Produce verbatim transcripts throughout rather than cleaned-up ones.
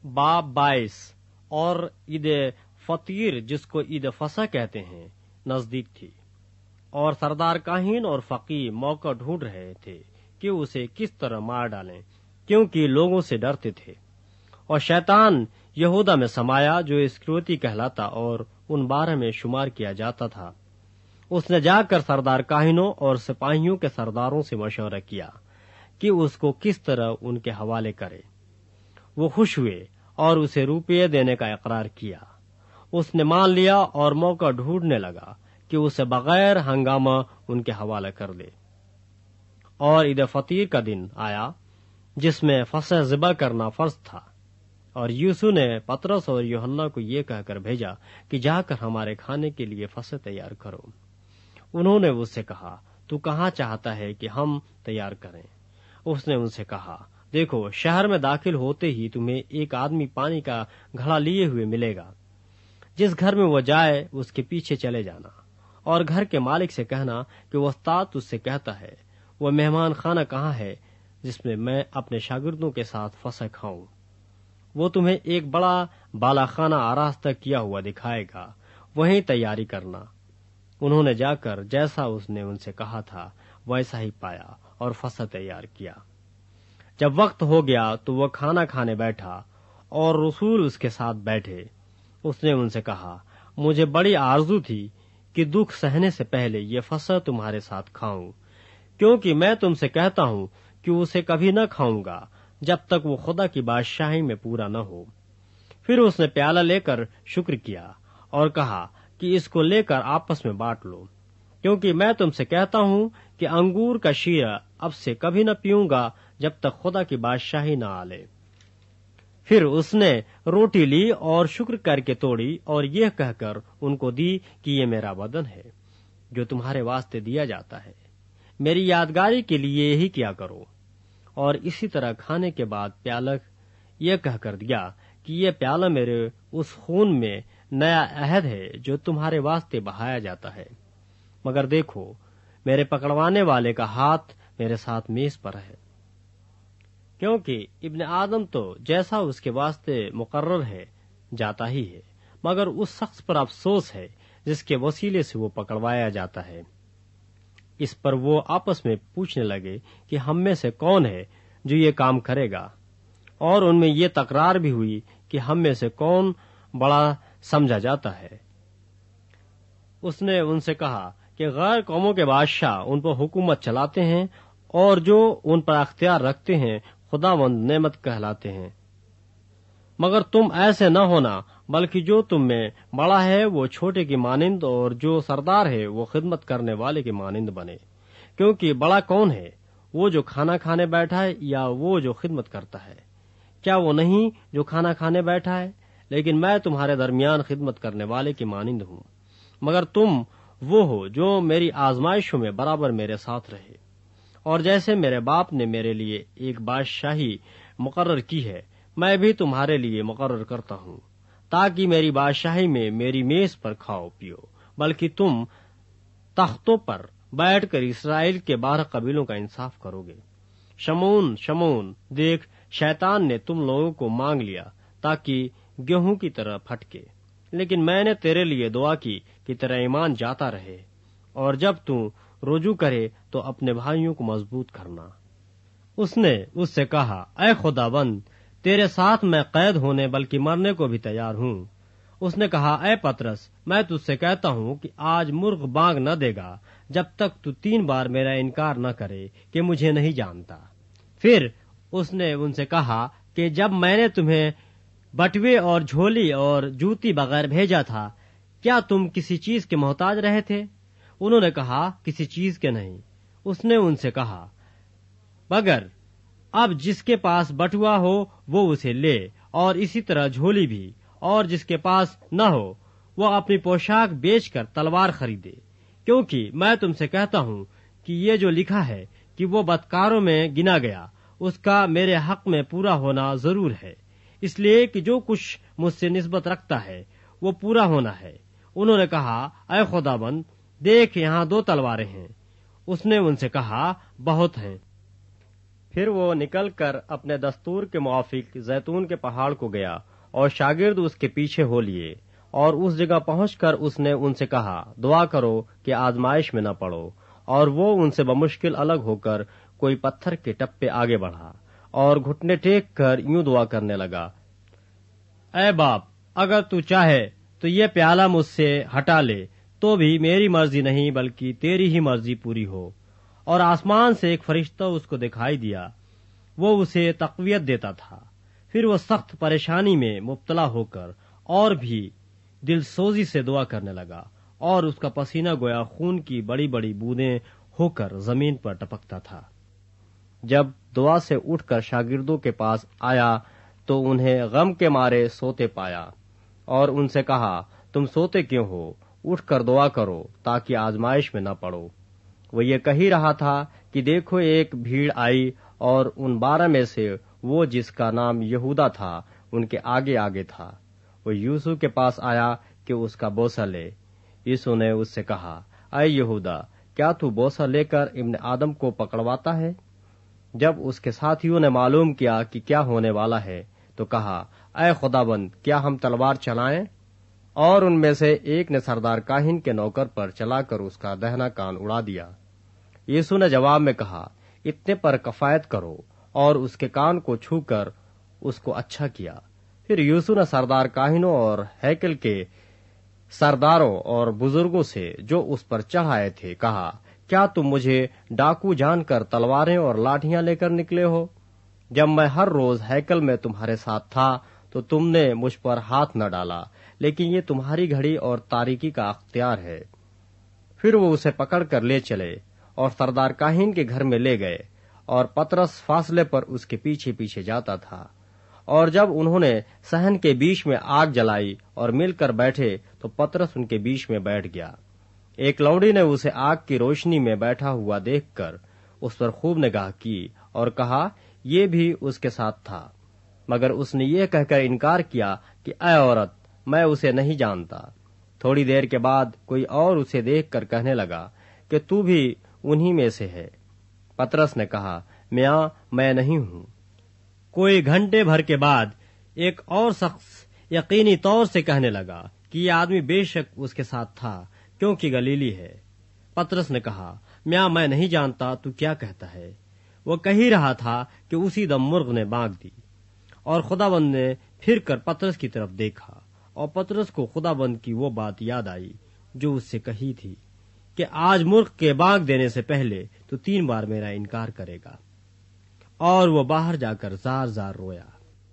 باب بائیس اور عید فطیر جس کو عید فصح کہتے ہیں نزدیک تھی، اور سردار کاہن اور فقیہ موقع ڈھونڈ رہے تھے کہ اسے کس طرح مار ڈالیں، کیونکہ لوگوں سے ڈرتے تھے۔ اور شیطان یہودا میں سمایا جو اسکریوتی کہلاتا اور ان بارہ میں شمار کیا جاتا تھا۔ اس نے جا کر سردار کاہنوں اور سپاہیوں کے سرداروں سے مشورہ کیا کہ اس کو کس طرح ان کے حوالے کرے۔ وہ خوش ہوئے اور اسے روپیے دینے کا اقرار کیا۔ اس نے مان لیا اور موقع ڈھونڈنے لگا کہ اسے بغیر ہنگامہ ان کے حوالے کر دے۔ اور عید فطیر کا دن آیا جس میں فصح ذبح کرنا فرض تھا، اور یوسف نے پطرس اور یوحنا کو یہ کہہ کر بھیجا کہ جا کر ہمارے کھانے کے لیے فصح تیار کرو۔ انہوں نے اس سے کہا، تو کہاں چاہتا ہے کہ ہم تیار کریں؟ اس نے ان سے کہا، دیکھو، شہر میں داخل ہوتے ہی تمہیں ایک آدمی پانی کا گھڑا لیے ہوئے ملے گا۔ جس گھر میں وہ جائے اس کے پیچھے چلے جانا، اور گھر کے مالک سے کہنا کہ وہ استاد اس سے کہتا ہے، وہ مہمان خانہ کہاں ہے جس میں میں اپنے شاگردوں کے ساتھ فصح کھاؤں؟ وہ تمہیں ایک بڑا بالا خانہ آراستہ کیا ہوا دکھائے گا، وہیں تیاری کرنا۔ انہوں نے جا کر جیسا اس نے ان سے کہا تھا ویسا ہی پایا اور فصح تیار کیا۔ جب وقت ہو گیا تو وہ کھانا کھانے بیٹھا اور رسول اس کے ساتھ بیٹھے۔ اس نے ان سے کہا، مجھے بڑی آرزو تھی کہ دکھ سہنے سے پہلے یہ فصح تمہارے ساتھ کھاؤں، کیونکہ میں تم سے کہتا ہوں کہ اسے کبھی نہ کھاؤں گا جب تک وہ خدا کی بادشاہی میں پورا نہ ہو۔ پھر اس نے پیالہ لے کر شکر کیا اور کہا کہ اس کو لے کر آپس میں بانٹ لو، کیونکہ میں تم سے کہتا ہوں کہ انگور کا شیرہ اب سے کبھی نہ پیوں گا جب تک خدا کی بادشاہی نہ آ لے۔ پھر اس نے روٹی لی اور شکر کر کے توڑی اور یہ کہہ کر ان کو دی کہ یہ میرا بدن ہے جو تمہارے واسطے دیا جاتا ہے، میری یادگاری کے لیے یہی کیا کرو۔ اور اسی طرح کھانے کے بعد پیالہ یہ کہہ کر دیا کہ یہ پیالہ میرے اس خون میں نیا عہد ہے جو تمہارے واسطے بہایا جاتا ہے۔ مگر دیکھو، میرے پکڑوانے والے کا ہاتھ میرے ساتھ میز پر ہے، کیونکہ ابن آدم تو جیسا اس کے واسطے مقرر ہے جاتا ہی ہے، مگر اس شخص پر افسوس ہے جس کے وسیلے سے وہ پکڑوایا جاتا ہے۔ اس پر وہ آپس میں پوچھنے لگے کہ ہم میں سے کون ہے جو یہ کام کرے گا، اور ان میں یہ تکرار بھی ہوئی کہ ہم میں سے کون بڑا سمجھا جاتا ہے۔ اس نے ان سے کہا کہ غیر قوموں کے بادشاہ ان پر حکومت چلاتے ہیں، اور جو ان پر اختیار رکھتے ہیں خداوند نعمت کہلاتے ہیں، مگر تم ایسے نہ ہونا، بلکہ جو تم میں بڑا ہے وہ چھوٹے کی مانند، اور جو سردار ہے وہ خدمت کرنے والے کی مانند بنے۔ کیونکہ بڑا کون ہے، وہ جو کھانا کھانے بیٹھا ہے یا وہ جو خدمت کرتا ہے؟ کیا وہ نہیں جو کھانا کھانے بیٹھا ہے؟ لیکن میں تمہارے درمیان خدمت کرنے والے کی مانند ہوں۔ مگر تم وہ ہو جو میری آزمائشوں میں برابر میرے ساتھ رہے، اور جیسے میرے باپ نے میرے لیے ایک بادشاہی مقرر کی ہے، میں بھی تمہارے لیے مقرر کرتا ہوں، تاکہ میری بادشاہی میں میری میز پر کھاؤ پیو، بلکہ تم تختوں پر بیٹھ کر اسرائیل کے بارہ قبیلوں کا انصاف کرو گے۔ شمعون شمعون، دیکھ، شیطان نے تم لوگوں کو مانگ لیا تاکہ گیہوں کی طرح پھٹکے، لیکن میں نے تیرے لیے دعا کی کہ تیرا ایمان جاتا رہے، اور جب تو رجوع کرے تو اپنے بھائیوں کو مضبوط کرنا۔ اس نے اس سے کہا، اے خداوند، تیرے ساتھ میں قید ہونے بلکہ مرنے کو بھی تیار ہوں۔ اس نے کہا، اے پطرس، میں تجھ سے کہتا ہوں کہ آج مرغ بانگ نہ دے گا جب تک تو تین بار میرا انکار نہ کرے کہ مجھے نہیں جانتا۔ پھر اس نے ان سے کہا کہ جب میں نے تمہیں بٹوے اور جھولی اور جوتی بغیر بھیجا تھا، کیا تم کسی چیز کے محتاج رہے تھے؟ انہوں نے کہا، کسی چیز کے نہیں۔ اس نے ان سے کہا، مگر اب جس کے پاس بٹوا ہو وہ اسے لے، اور اسی طرح جھولی بھی، اور جس کے پاس نہ ہو وہ اپنی پوشاک بیچ کر تلوار خریدے، کیونکہ میں تم سے کہتا ہوں کہ یہ جو لکھا ہے کہ وہ بدکاروں میں گنا گیا، اس کا میرے حق میں پورا ہونا ضرور ہے، اس لیے کہ جو کچھ مجھ سے نسبت رکھتا ہے وہ پورا ہونا ہے۔ انہوں نے کہا، اے خداوند، دیکھ، یہاں دو تلواریں ہیں۔ اس نے ان سے کہا، بہت ہیں۔ پھر وہ نکل کر اپنے دستور کے موافق زیتون کے پہاڑ کو گیا اور شاگرد اس کے پیچھے ہو لیے، اور اس جگہ پہنچ کر اس نے ان سے کہا، دعا کرو کہ آزمائش میں نہ پڑو۔ اور وہ ان سے بمشکل الگ ہو کر کوئی پتھر کے ٹپے آگے بڑھا اور گھٹنے ٹیک کر یوں دعا کرنے لگا، اے باپ، اگر تو چاہے تو یہ پیالہ مجھ سے ہٹا لے، تو بھی میری مرضی نہیں بلکہ تیری ہی مرضی پوری ہو۔ اور آسمان سے ایک فرشتہ اس کو دکھائی دیا، وہ اسے تقویت دیتا تھا۔ پھر وہ سخت پریشانی میں مبتلا ہو کر اور بھی دل سوزی سے دعا کرنے لگا، اور اس کا پسینہ گویا خون کی بڑی بڑی بوندیں ہو کر زمین پر ٹپکتا تھا۔ جب دعا سے اٹھ کر شاگردوں کے پاس آیا تو انہیں غم کے مارے سوتے پایا، اور ان سے کہا، تم سوتے کیوں ہو؟ اٹھ کر دعا کرو تاکہ آزمائش میں نہ پڑو۔ وہ یہ کہی رہا تھا کہ دیکھو ایک بھیڑ آئی، اور ان بارہ میں سے وہ جس کا نام یہودا تھا ان کے آگے آگے تھا۔ وہ یوسف کے پاس آیا کہ اس کا بوسہ لے۔ یسوع نے اس سے کہا، اے یہودا، کیا تو بوسہ لے کر ابن آدم کو پکڑواتا ہے؟ جب اس کے ساتھیوں نے معلوم کیا کہ کیا ہونے والا ہے تو کہا، اے خداوند، کیا ہم تلوار چلائیں؟ اور ان میں سے ایک نے سردار کاہن کے نوکر پر چلا کر اس کا دہنا کان اڑا دیا۔ یسوع نے جواب میں کہا، اتنے پر کفایت کرو، اور اس کے کان کو چھو کر اس کو اچھا کیا۔ پھر یسوع نے سردار کاہنوں اور ہیکل کے سرداروں اور بزرگوں سے جو اس پر چڑھ آئے تھے کہا، کیا تم مجھے ڈاکو جان کر تلواریں اور لاٹھیاں لے کر نکلے ہو؟ جب میں ہر روز ہیکل میں تمہارے ساتھ تھا تو تم نے مجھ پر ہاتھ نہ ڈالا، لیکن یہ تمہاری گھڑی اور تاریکی کا اختیار ہے۔ پھر وہ اسے پکڑ کر لے چلے اور سردار کاہن کے گھر میں لے گئے، اور پترس فاصلے پر اس کے پیچھے پیچھے جاتا تھا۔ اور جب انہوں نے صحن کے بیچ میں آگ جلائی اور مل کر بیٹھے تو پترس ان کے بیچ میں بیٹھ گیا۔ ایک لوڈی نے اسے آگ کی روشنی میں بیٹھا ہوا دیکھ کر اس پر خوب نگاہ کی اور کہا، یہ بھی اس کے ساتھ تھا، مگر اس نے یہ کہہ کر انکار کیا کہ اے عورت، میں اسے نہیں جانتا۔ تھوڑی دیر کے بعد کوئی اور اسے دیکھ کر کہنے لگا کہ تو بھی انہی میں سے ہے۔ پترس نے کہا، میاں، میں نہیں ہوں۔ کوئی گھنٹے بھر کے بعد ایک اور شخص یقینی طور سے کہنے لگا کہ یہ آدمی بے شک اس کے ساتھ تھا، کیونکہ گلیلی ہے۔ پترس نے کہا، میاں، میں نہیں جانتا تو کیا کہتا ہے۔ وہ کہہ ہی رہا تھا کہ اسی دم مرغ نے بانگ دی، اور خداوند نے پھر کر پترس کی طرف دیکھا، اور پترس کو خداوند کی وہ بات یاد آئی جو اس سے کہی تھی کہ آج مرغ کے بانگ دینے سے پہلے تو تین بار میرا انکار کرے گا۔ اور وہ باہر جا کر زار زار رویا۔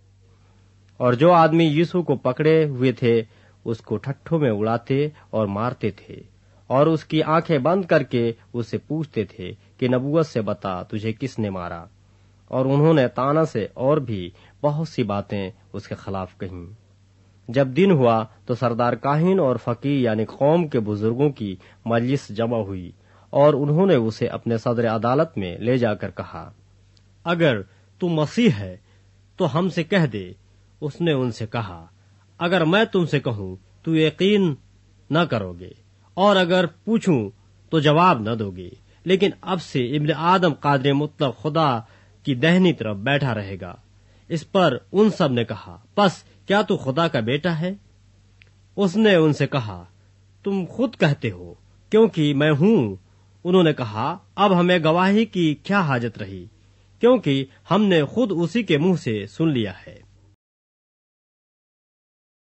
اور جو آدمی یسوع کو پکڑے ہوئے تھے اس کو ٹھٹھوں میں اڑاتے اور مارتے تھے، اور اس کی آنکھیں بند کر کے اس سے پوچھتے تھے کہ نبوت سے بتا، تجھے کس نے مارا؟ اور انہوں نے تانا سے اور بھی بہت سی باتیں اس کے خلاف کہیں۔ جب دن ہوا تو سردار کاہن اور فقیہ یعنی قوم کے بزرگوں کی مجلس جمع ہوئی، اور انہوں نے اسے اپنے صدر عدالت میں لے جا کر کہا، اگر تو مسیح ہے تو ہم سے کہہ دے۔ اس نے ان سے کہا، اگر میں تم سے کہوں تو یقین نہ کرو گے، اور اگر پوچھوں تو جواب نہ دو گے، لیکن اب سے ابن آدم قادر مطلق خدا کی دہنی طرف بیٹھا رہے گا۔ اس پر ان سب نے کہا، پس کیا تو خدا کا بیٹا ہے؟ اس نے ان سے کہا، تم خود کہتے ہو، کیونکہ میں ہوں۔ انہوں نے کہا، اب ہمیں گواہی کی کیا حاجت رہی، کیونکہ ہم نے خود اسی کے منہ سے سن لیا ہے۔